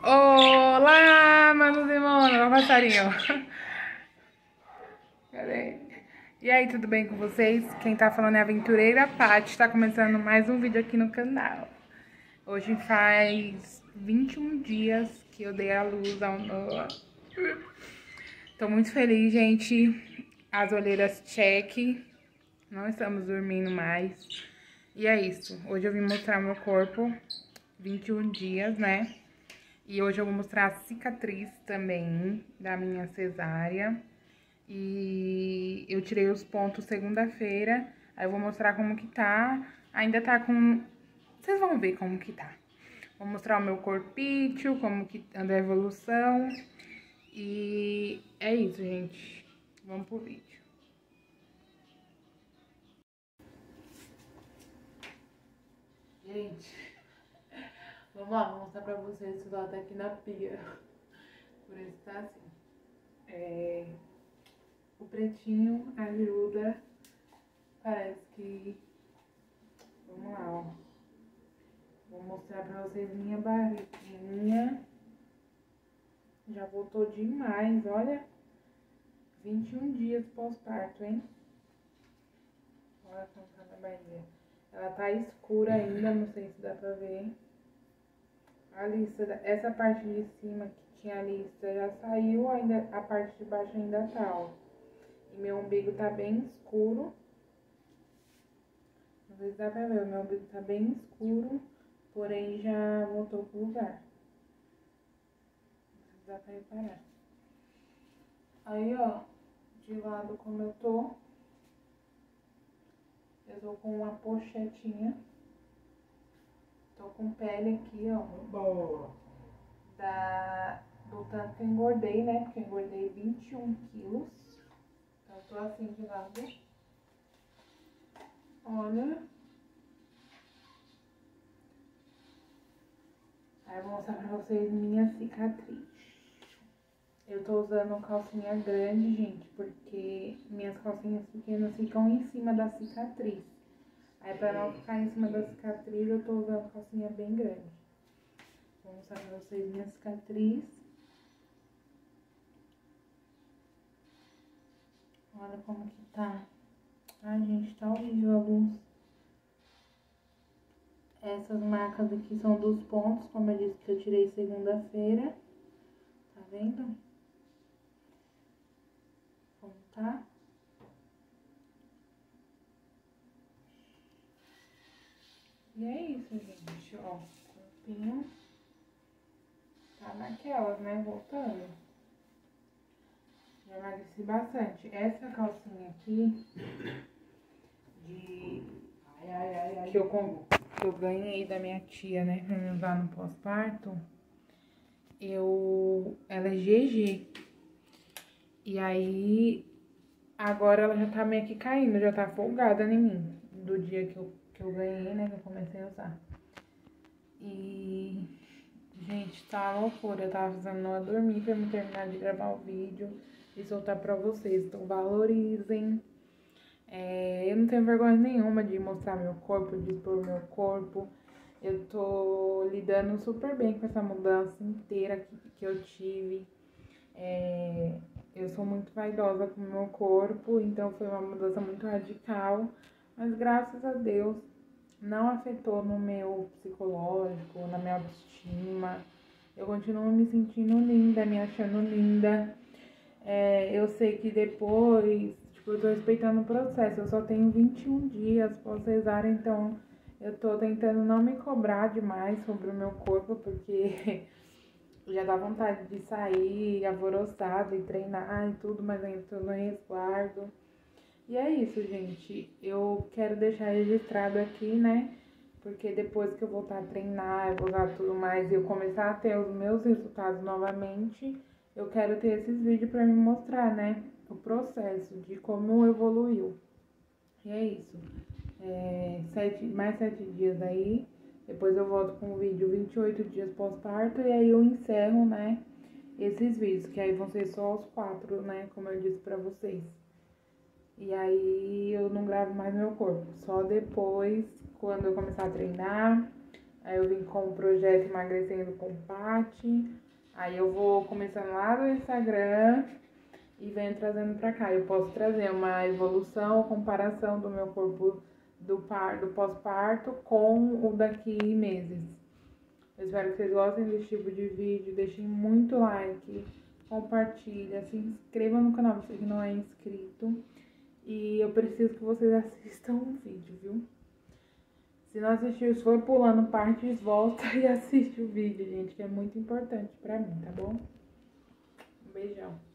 Olá, manos e manas, passarinho. Cadê? E aí, tudo bem com vocês? Quem tá falando é a aventureira Paty, tá começando mais um vídeo aqui no canal. Hoje faz 21 dias que eu dei a luz ao Noah. Tô muito feliz, gente. As olheiras check. Não estamos dormindo mais. E é isso. Hoje eu vim mostrar meu corpo. 21 dias, né? E hoje eu vou mostrar a cicatriz também da minha cesárea. E eu tirei os pontos segunda-feira. Aí eu vou mostrar como que tá. Ainda tá com... Vocês vão ver como que tá. Vou mostrar o meu corpício, como que anda a evolução. E é isso, gente. Vamos pro vídeo. Gente, vamos lá, vou mostrar pra vocês o lado aqui na pia. Por isso tá assim. O pretinho ajuda. Parece que... Vamos lá, ó. Vou mostrar pra vocês minha barriguinha. Já voltou demais, olha. 21 dias pós-parto, hein? Olha como tá na barriga. Ela tá escura ainda, não sei se dá pra ver. A lista, essa parte de cima que tinha a lista já saiu, ainda a parte de baixo ainda tá, ó. E meu umbigo tá bem escuro. Não sei se dá pra ver, o meu umbigo tá bem escuro, porém já voltou pro lugar. Não sei se dá pra reparar. Aí, ó, de lado como eu tô com uma pochetinha. Tô com pele aqui, ó. Boa. Do tanto que eu engordei, né? Porque eu engordei 21 quilos. Então, eu tô assim de lado. Olha. Aí eu vou mostrar pra vocês minha cicatriz. Eu tô usando calcinha grande, gente, porque minhas calcinhas pequenas ficam em cima da cicatriz. Aí pra não ficar em cima da cicatriz, eu tô usando calcinha bem grande. Vou mostrar pra vocês minha cicatriz. Olha como que tá. Ai, gente, tá horrível a luz. Essas marcas aqui são dos pontos, como eu disse que eu tirei segunda-feira. Tá vendo? Como tá? E é isso, gente, ó. O corpinho tá naquelas, né? Voltando. Já emagreci bastante. Essa calcinha aqui que eu ganhei da minha tia, né? Pra me usar no pós-parto. Ela é GG. E aí, agora ela já tá meio que caindo, já tá folgada em mim. Do dia que eu ganhei, né? Que eu comecei a usar. E, gente, tá uma loucura. Eu tava fazendo ela dormir pra me terminar de gravar o vídeo e soltar pra vocês. Então, valorizem. Eu não tenho vergonha nenhuma de mostrar meu corpo, de expor meu corpo. Eu tô lidando super bem com essa mudança inteira que eu tive. Eu sou muito vaidosa com o meu corpo, então foi uma mudança muito radical. Mas graças a Deus não afetou no meu psicológico, na minha autoestima. Eu continuo me sentindo linda, me achando linda. Eu sei que depois, tipo, eu tô respeitando o processo. Eu só tenho 21 dias pós cesárea, então eu tô tentando não me cobrar demais sobre o meu corpo, porque já dá vontade de sair alvoroçada e treinar e tudo, mas ainda tô no resguardo. E é isso, gente. Eu quero deixar registrado aqui, né? Porque depois que eu voltar a treinar, eu vou usar tudo mais e eu começar a ter os meus resultados novamente, eu quero ter esses vídeos pra me mostrar, né? O processo de como evoluiu. E é isso. Mais 7 dias aí. Depois eu volto com o vídeo 28 dias pós-parto e aí eu encerro, né? Esses vídeos, que aí vão ser só os 4, né? Como eu disse pra vocês. E aí eu não gravo mais meu corpo. Só depois, quando eu começar a treinar, Aí eu vim com o projeto Emagrecendo com Paty. Aí eu vou começando lá no Instagram e venho trazendo pra cá. Eu posso trazer uma evolução, comparação do meu corpo do pós-parto com o daqui meses. Eu espero que vocês gostem desse tipo de vídeo. Deixem muito like, compartilha, se inscreva no canal, você que não é inscrito. E eu preciso que vocês assistam o vídeo, viu? Se não assistiu, se for pulando partes, volta e assiste o vídeo, gente, que é muito importante pra mim, tá bom? Um beijão.